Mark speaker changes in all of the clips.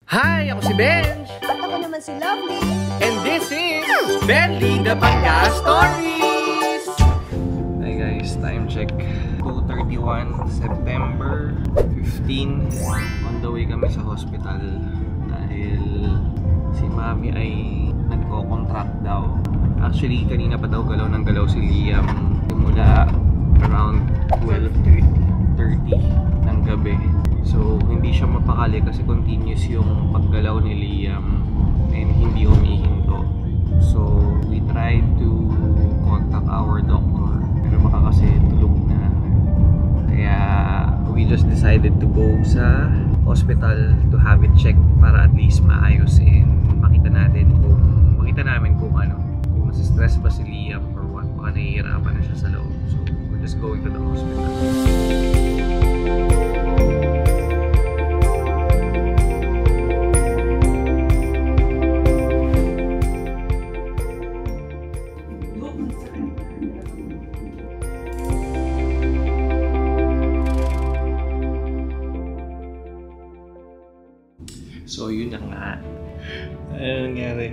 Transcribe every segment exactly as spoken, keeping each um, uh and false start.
Speaker 1: Hi! Ako si Benj!
Speaker 2: At ako naman si Lovely!
Speaker 1: And this is Benly the Pangga Stories!
Speaker 3: Hi guys, time check. two thirty-one September fifteen. On the way kami sa hospital dahil si Mami ay nagko-contract daw. Actually, kanina pa daw galaw ng galaw si Liam simula around twelve thirty ng gabi. So, hindi siya mapakali kasi continuous yung paggalaw ni Liam and hindi humihinto. So, we tried to contact our doctor pero baka kasi tulog na. Kaya, we just decided to go sa hospital to have it checked para at least maayos and makita natin kung makita namin kung ano, kung nasi-stress ba si Liam or what. Baka nahihirapan na siya sa loob. So, we're just going to the hospital. So, yun na nga. Ano nangyari?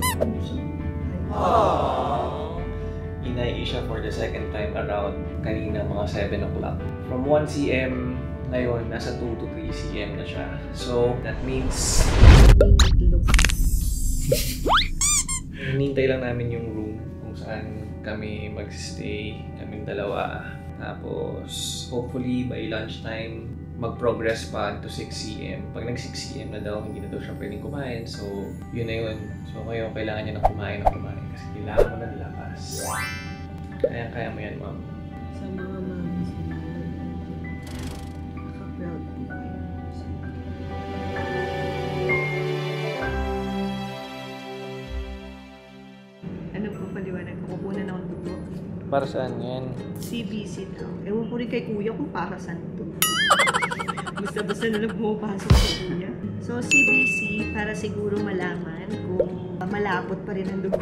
Speaker 3: Aww. Inai siya for the second time around kanina mga seven o'clock. From one C M, ngayon nasa two to three C M na siya. So, that means hinintay lang namin yung room kung saan kami mag-stay, kaming dalawa. Tapos, hopefully by lunchtime, mag-progress pa to six C M. Pag nag six C M na daw, hindi na daw siya pwedeng kumain. So, yun na yun. So, ngayon kailangan niya na kumain na kumain kasi kailangan mo na lakas. Kaya-kaya mo yan, ma'am.
Speaker 2: Sa mga mami, sa mga naka-proud po kayo. Ano po paliwanag? Kukunan akong dugo.
Speaker 3: Para saan yan?
Speaker 2: C B C daw. Ewan ko rin kay kuya kung para saan ito. Basta-basta na lang pumapasok sa kuya. So, C B C, para siguro malaman kung malapot pa rin ang dugo.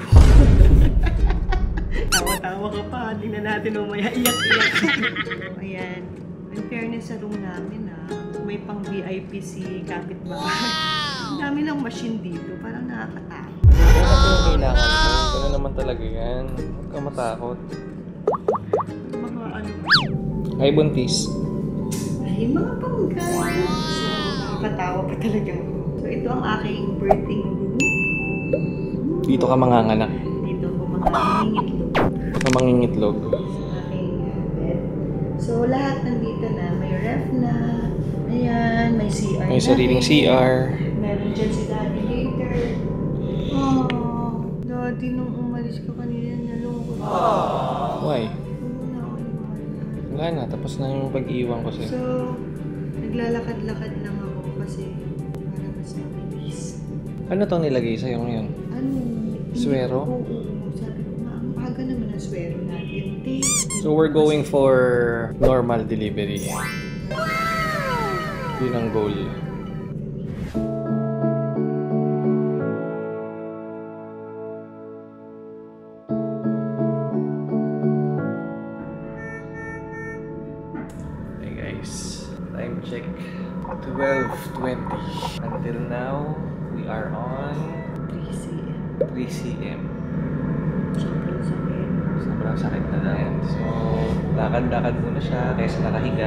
Speaker 2: Tawa-tawa ka pa. Tingnan natin umaya. Iyak-iyak. Ayan. In fairness sa room namin, ah, may pang V I P si kapitbahay. Ang dami ng machine dito. Parang nakakatakot.
Speaker 3: Ano kasi yung kailangan mo? Gano'n naman talaga yan. Huwag ka matakot.
Speaker 2: Mga ano.
Speaker 3: Ay, buntis.
Speaker 2: Ay, mga pangga. So, nakakatawa pa talaga ako. So, ito ang aking birthing room.
Speaker 3: Dito ka manganganak.
Speaker 2: Dito ko mga mangingitlog.
Speaker 3: Na mangingitlog.
Speaker 2: Sa aking uh, bed. So, lahat nandito na. May ref na. Ayan, may C R.
Speaker 3: May sariling C R.
Speaker 2: Meron dyan si Daddy later. Oh, Daddy, nung umalis ka kanina, nalungkot.
Speaker 3: Why?
Speaker 2: Wala ako yung
Speaker 3: Wala na, tapos na yung pag-iwan ko sa'yo.
Speaker 2: So, naglalakad-lakad lang ako kasi para mas mabilis.
Speaker 3: Ano tong nilagay sa'yo ngayon?
Speaker 2: Ano?
Speaker 3: Swero?
Speaker 2: Oo, oo. Sabi ko nga, ang aga naman ang swero natin.
Speaker 3: So we're going for normal delivery. Yun ang goal. Hey guys, time check twelve twenty. Until now, we are on
Speaker 2: three C M.
Speaker 3: three C M.
Speaker 2: Sobrang sakit.
Speaker 3: Sobrang sakit na yan. So, lakad-lakad muna siya kaysa nakahiga.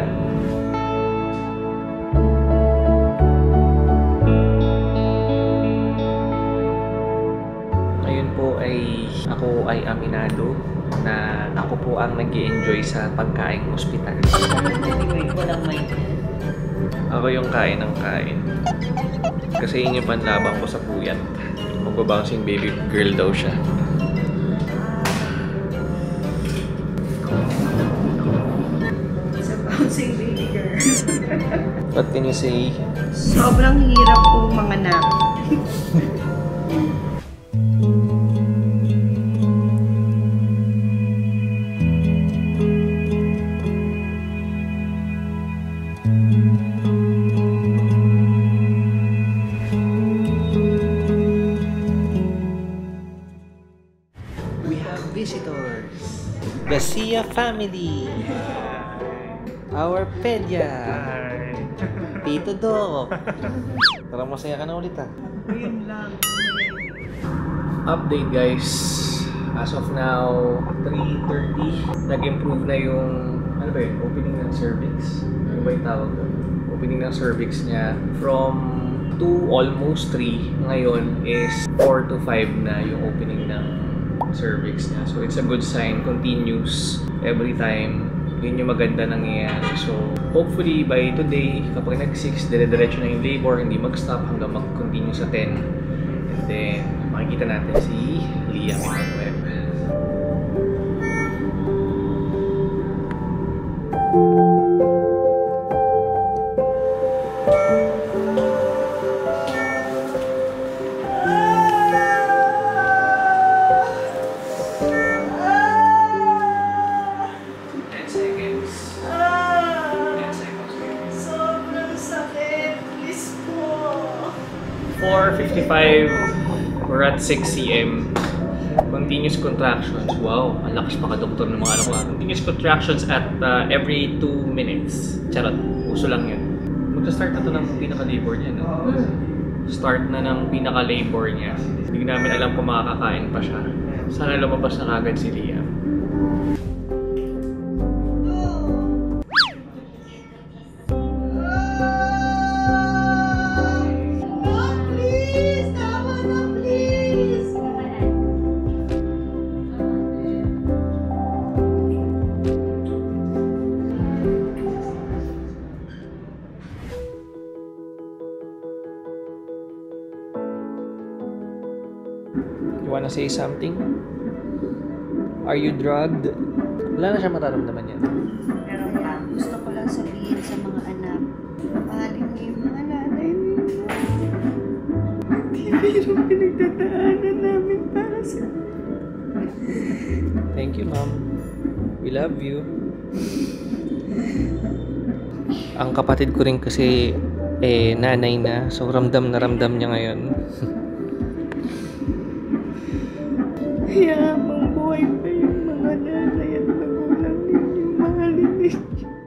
Speaker 3: Ngayon po ay ako ay aminado na ako po ang nag-i-enjoy sa pagkaing ospital.
Speaker 2: Anyway, walang mic.
Speaker 3: Ako yung kain ng kain. Kasi yun yung panlabang ko sa puyat. Magbabouncing baby girl daw siya.
Speaker 2: Sa bouncing baby girl.
Speaker 3: What can you say?
Speaker 2: Sobrang hirap pong mga nap.
Speaker 3: We have visitors. The Sia family. Our Pedia. Tito Do. Parang masaya ka na ulit ah.
Speaker 2: Ayun lang.
Speaker 3: Update guys. As of now, three thirty. Nag-improve na yung, ano ba yun, opening ng cervix. Ano ba yung tawag doon? Opening ng cervix niya from two, almost three. Ngayon is four to five na yung opening ng cervix niya. So it's a good sign. Continues every time. Yun yung maganda nangyayari. So hopefully by today, kapag nag-six, dire-diretso na yung labor, hindi mag-stop hanggang mag-continue sa ten. And then, makikita natin si Liam Emmanuel. four fifty-five, we're at six C M. Continuous contractions. Wow, ang lakas pa ka-doktor ng mga ano ko. Continuous contractions at uh, every two minutes. Charot, uso lang yun. Magka-start na to ng pinaka-labor niya, no? Start na ng pinaka-labor niya. Hindi namin alam kung makakakain pa siya. Sana lumabas na kagad si Liam. You wanna say something? Are you drugged? Wala na siya mataramdaman yan.
Speaker 2: Pero yeah, gusto ko lang sabihin sa mga anak, mahalin niyo yung mga nanay niyo. Hindi yung pinagdadaanan namin para sa...
Speaker 3: Thank you, Mom. We love you. Ang kapatid ko rin kasi eh, nanay na. So, ramdam na ramdam niya ngayon.
Speaker 2: Kaya habang buhay pa yung mga nanay at magulang ninyo, mahalin ninyo.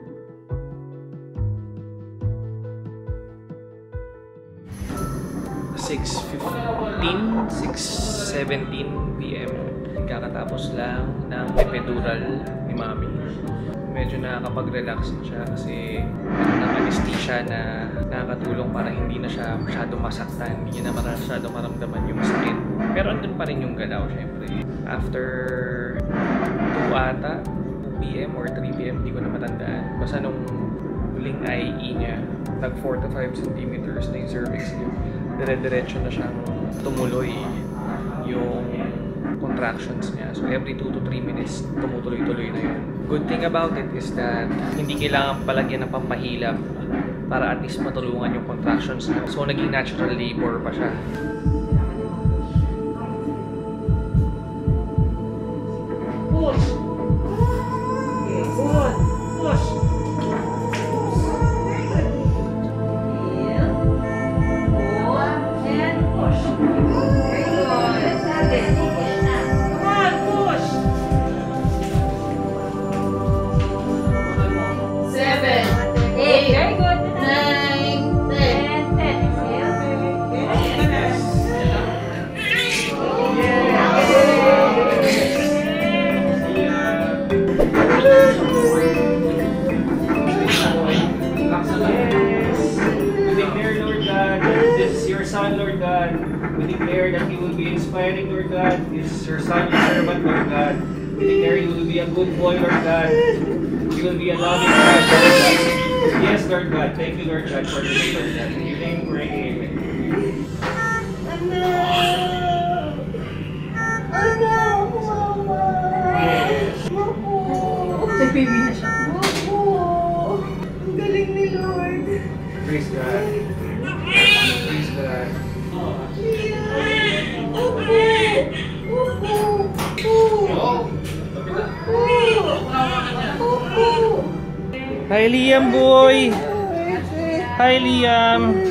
Speaker 3: six fifteen, six seventeen P M Kakatapos lang ng epidural ni Mami. Medyo nakakapag-relax siya kasi ng anesthesia na nakakatulong para hindi na siya masyadong masaktan, hindi niya na masyadong maramdaman yung sakit. Pero andun pa rin yung galaw, syempre. After two ata, two P M or three P M, hindi ko na matandaan. Basta nung huling I E niya, nag four to five centimeters na yung cervix niya. Dire-diretso na siyang tumuloy yung contractions niya. So every two to three minutes, tumutuloy-tuloy na yun. Good thing about it is that hindi kailangan palagyan ng pampahilap para at least matulungan yung contractions niya. So naging natural labor pa siya. Push! Push! Push! Lord God, we declare that you will be inspiring, Lord God. This is your son, your servant, Lord God. We declare you will be a good boy, Lord God. You will be a loving God, Lord God. Yes, Lord God. Thank you, Lord God, for the day, Lord God. In your name, pray, amen.
Speaker 2: Nag-baby na siya. Ang galing ni Lord.
Speaker 3: Praise God. Praise God. Hi, Liam boy. Hi, Liam.